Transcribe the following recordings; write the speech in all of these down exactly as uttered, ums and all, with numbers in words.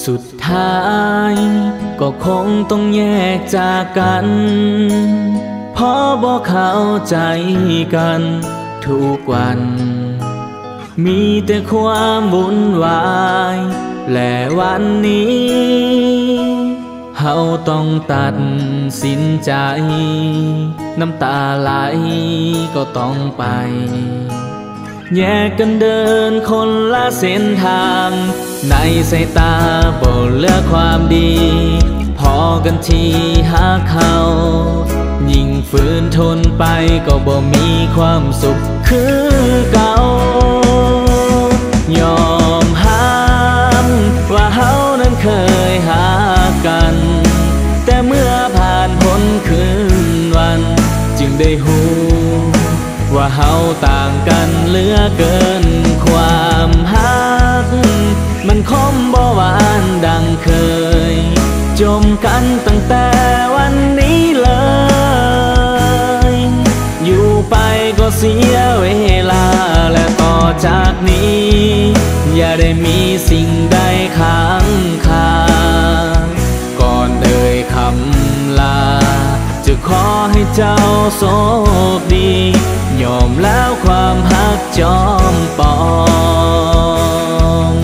สุดท้ายก็คงต้องแยกจากกันเพราะบ่เข้าใจกันทุกวันมีแต่ความวุ่นวายและวันนี้เฮาต้องตัดสินใจน้ำตาไหลก็ต้องไปแยกกันเดินคนละเส้นทางในสายตาบ่เหลือความดีพอกันที่หาเขายิ่งฝืนทนไปก็บ่มีความสุขคือเก่ายอมห้ามว่าเฮานั้นเคยหากันแต่เมื่อผ่านพ้นคืนวันจึงได้หูว่าเฮาต่างกันเหลือเกินความฮักมันคมบ่หวานดังเคยจมกันตั้งแต่วันนี้เลยอยู่ไปก็เสียเวลาและต่อจากนี้อย่าได้มีสิ่งใดค้างคาก่อนเอ่ยคำลาจะขอให้เจ้าโชคดียอมแล้วความฮักจอมปอง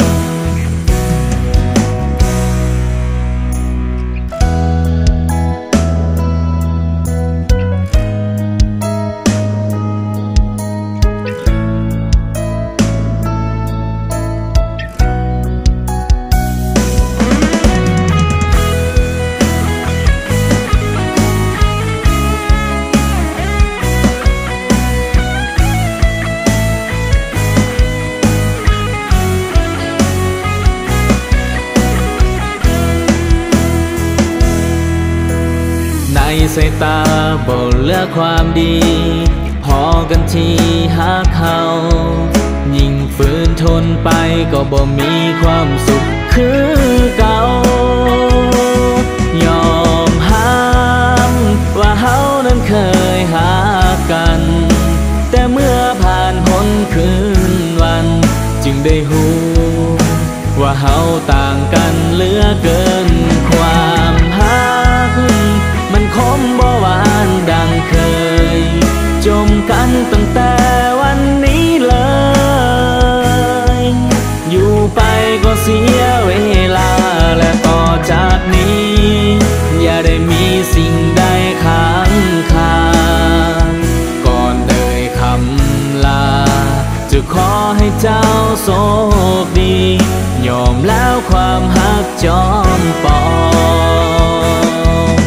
ในสายตาบ่เหลือความดีพอกันที่หาเขายิ่งฝืนทนไปก็บ่มีความสุขคือเก่ายอมห้ามว่าเฮานั้นเคยหากันแต่เมื่อผ่านพ้นคืนวันจึงได้หูว่าเฮาต่างกันเหลือเกินความฮักมันคมบ่หวานดังเคยจมกันตั้งแต่วันนี้เลยอยู่ไปก็เสียเวลาและต่อจากนี้อย่าได้มีสิ่งใดค้างคาก่อนเอ่ยคำลาจะขอให้เจ้าโชคดียอมแล้วความฮักจอมปอง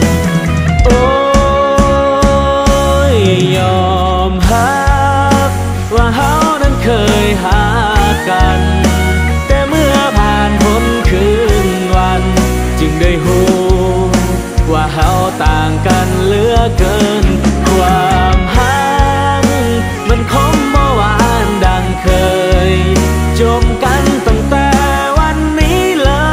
ยอมฮักว่าเฮานั้นเคยหากันแต่เมื่อผ่านพ้นคืนวันจึงได้หูว่าเฮาต่างกันเหลือเกินความฮักมันคมบ่หวานดังเคยจมกันตั้งแต่วันนี้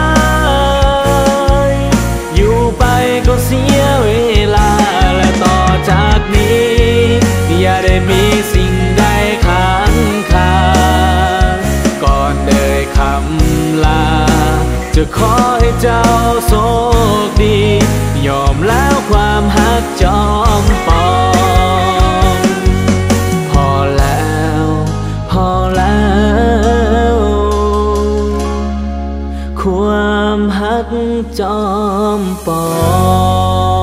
เลยอยู่ไปก็เสียเวลาและต่อจากนี้อย่าได้มีสิ่งใดค้างคาก่อนเอ่ยคำลาจะขอให้เจ้าโชคดียอมแล้วความฮักจอมปองพอแล้วพอแล้วความฮักจอมปอง